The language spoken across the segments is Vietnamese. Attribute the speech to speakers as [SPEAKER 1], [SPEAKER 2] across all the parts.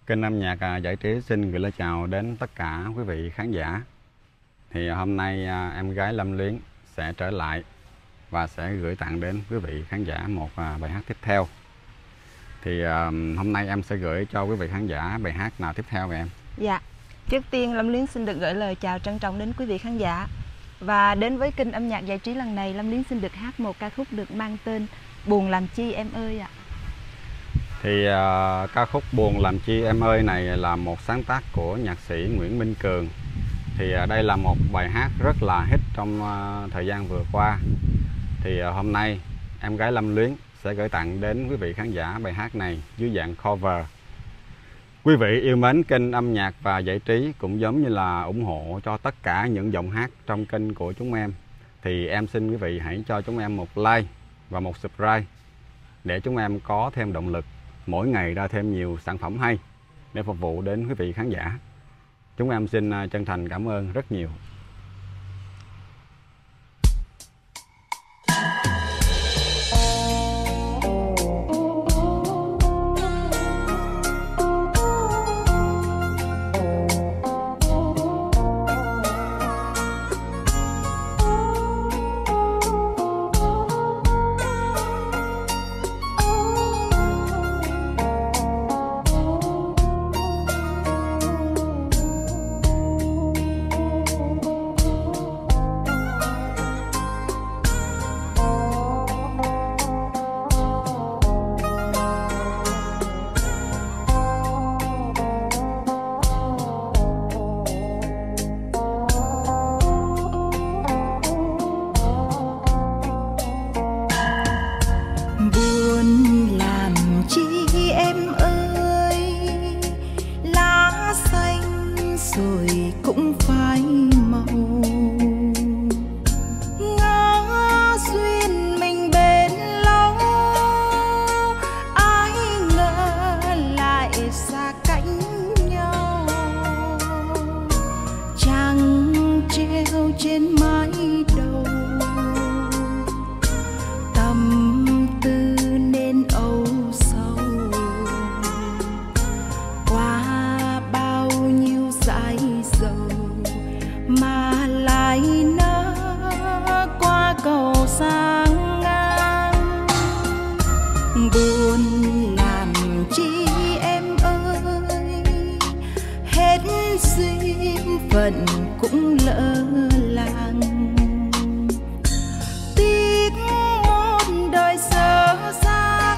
[SPEAKER 1] Kênh âm nhạc giải trí xin gửi lời chào đến tất cả quý vị khán giả. Thì hôm nay em gái Lâm Luyến sẽ trở lại và sẽ gửi tặng đến quý vị khán giả một bài hát tiếp theo. Thì hôm nay em sẽ gửi cho quý vị khán giả bài hát nào tiếp theo vậy em?
[SPEAKER 2] Dạ, trước tiên Lâm Luyến xin được gửi lời chào trân trọng đến quý vị khán giả. Và đến với kênh âm nhạc giải trí lần này, Lâm Luyến xin được hát một ca khúc được mang tên Buồn Làm Chi Em Ơi ạ.
[SPEAKER 1] Thì ca khúc Buồn Làm Chi Em Ơi này là một sáng tác của nhạc sĩ Nguyễn Minh Cường. Thì đây là một bài hát rất là hit trong thời gian vừa qua. Thì hôm nay em gái Lâm Luyến sẽ gửi tặng đến quý vị khán giả bài hát này dưới dạng cover. Quý vị yêu mến kênh âm nhạc và giải trí cũng giống như là ủng hộ cho tất cả những giọng hát trong kênh của chúng em. Thì em xin quý vị hãy cho chúng em một like và một subscribe để chúng em có thêm động lực mỗi ngày ra thêm nhiều sản phẩm hay để phục vụ đến quý vị khán giả. Chúng em xin chân thành cảm ơn rất nhiều.
[SPEAKER 3] Rồi cũng phai màu, ngỡ duyên mình bên lâu, ai ngờ lại xa cách nhau. Trăng treo trên mái đầu, tâm tư nên âu sầu. Mà lại nỡ qua cầu sang ngang. Buồn làm chi em ơi, hết duyên phận cũng lỡ làng. Tiếc một đời dở dang,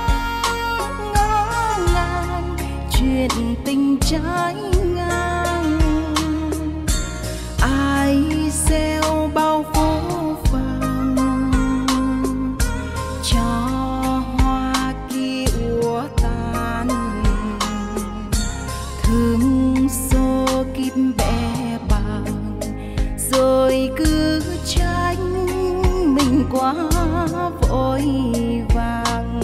[SPEAKER 3] ngỡ ngàng chuyện tình trái ngang. Ai gieo bao phố vàng cho hoa kia úa tàn. Thương xô kim bẽ bàng rồi cứ trách mình quá vội vàng.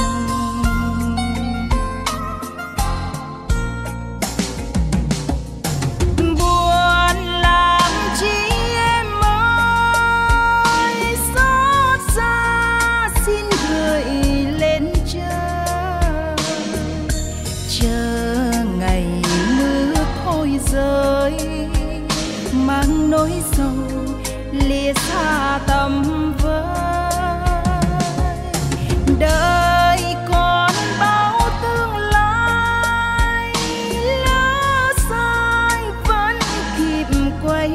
[SPEAKER 3] Mang nỗi sầu lìa xa tầm với, đời còn bao tương lai. Lỡ sai vẫn kịp quay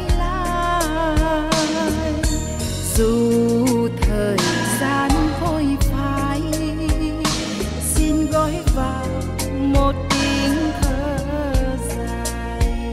[SPEAKER 3] lại, dù thời gian vội phai. Xin gói vào một tiếng thở dài.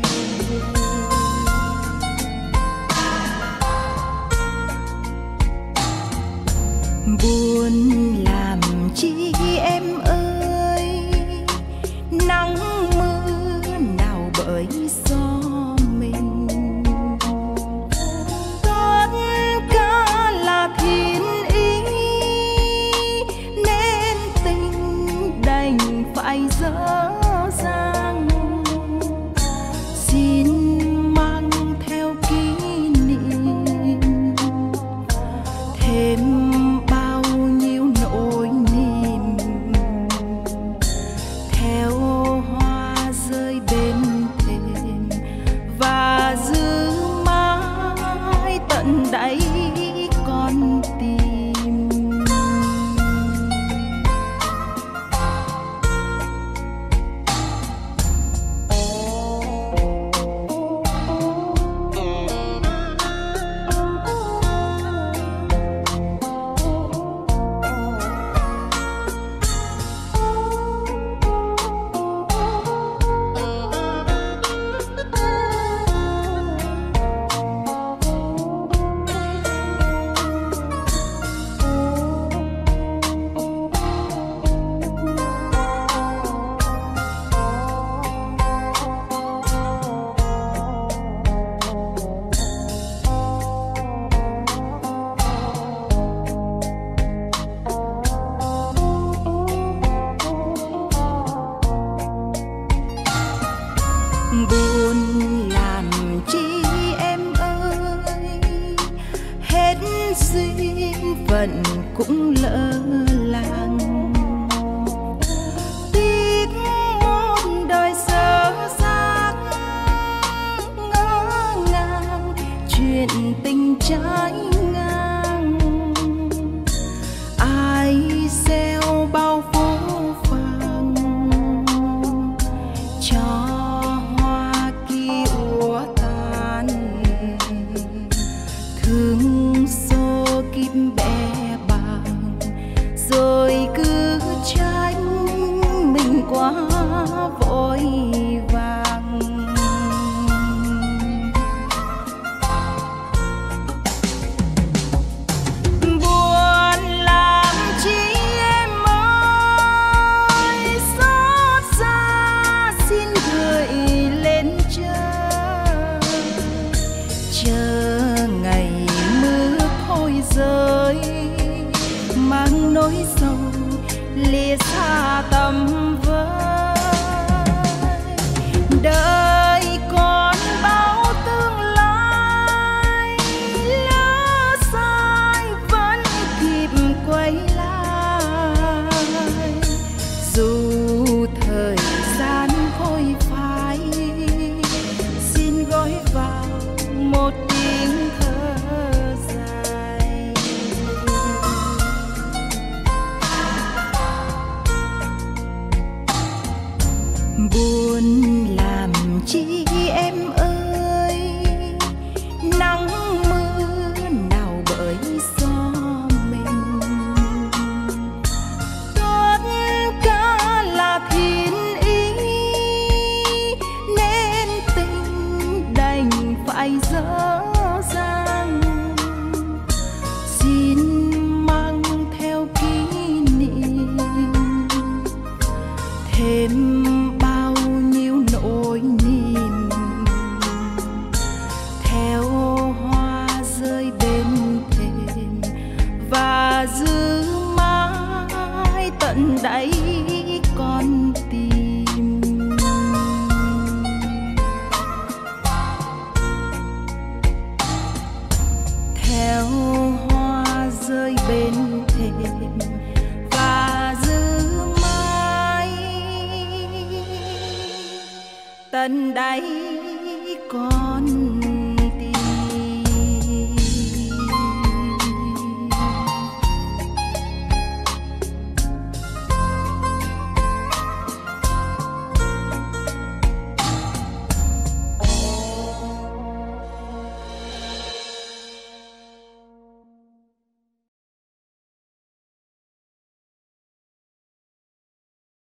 [SPEAKER 3] thêm bao nhiêu nỗi niềm, theo hoa rơi bên thềm và giữ mãi tận đáy con tim. Theo hoa rơi bên thềm và giữ mãi tận đáy con